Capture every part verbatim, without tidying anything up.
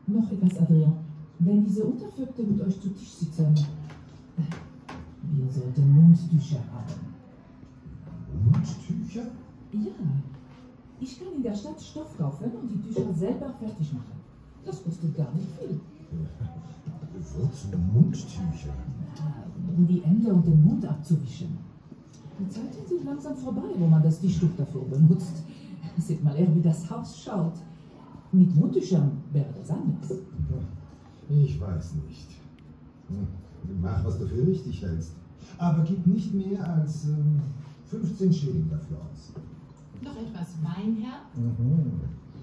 Noch etwas, Adrian. Wenn diese Untervögte mit euch zu Tisch sitzen, wir sollten Mundtücher haben. Mundtücher? Ja. Ich kann in der Stadt Stoff kaufen und die Tücher selber fertig machen. Das kostet gar nicht viel. Wozu Mundtücher? Um die Hände und den Mund abzuwischen. Die Zeiten sind langsam vorbei, wo man das Tischtuch dafür benutzt. Seht mal eher, wie das Haus schaut. Mit Mundtüchern wäre das anders. Ich weiß nicht. Mach, was du für richtig hältst. Aber gib nicht mehr als ähm, fünfzehn Schilling dafür aus. Noch etwas Wein, Herr? Mhm.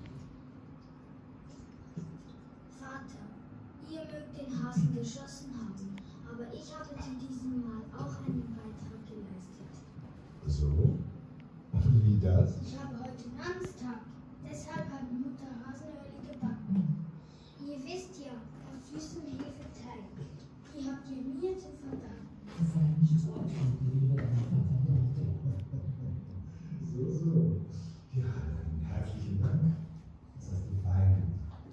Vater, ihr mögt den Hasen geschossen haben, aber ich habe zu diesem Mal auch einen Beitrag geleistet. So? Und wie das? Ich habe heute Namenstag, deshalb hat Mutter Hasenöl gebacken. Ihr wisst ja, aus süßem Hefeteig. Die habt ihr mir zu verdanken. So, so. Ja, dann herzlichen Dank. Das hast du fein gemacht.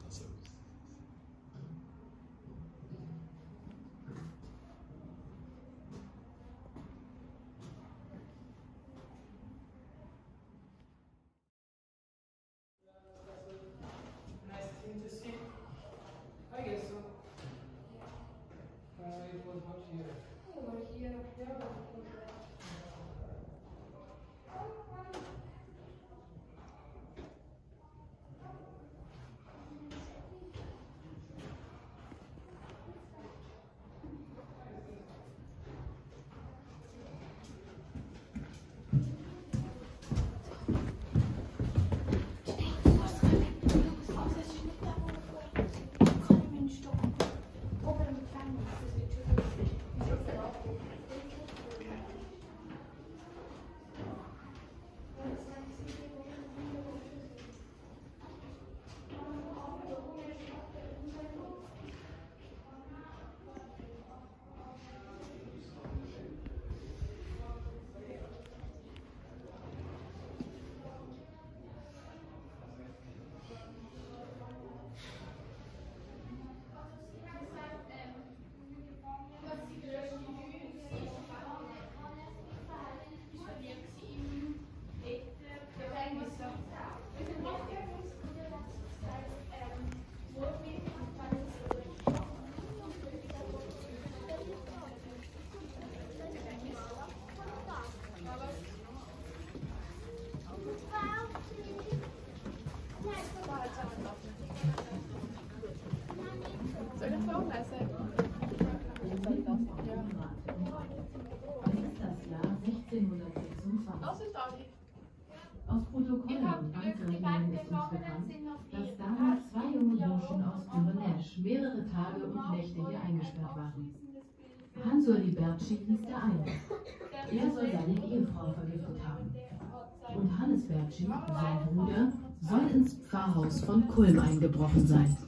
Nice thing to see. I guess so. Uh, it was not here. Over here. Aus Protokollen und Einzelheiten ist uns bekannt, dass damals zwei junge Burschen aus Dürrenesch mehrere Tage und Nächte hier eingesperrt waren. Hansur Liberci hieß der eine. Er soll seine Ehefrau vergiftet haben. Und Hannes Berci, sein Bruder, soll ins Pfarrhaus von Kulm eingebrochen sein.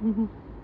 Mhm.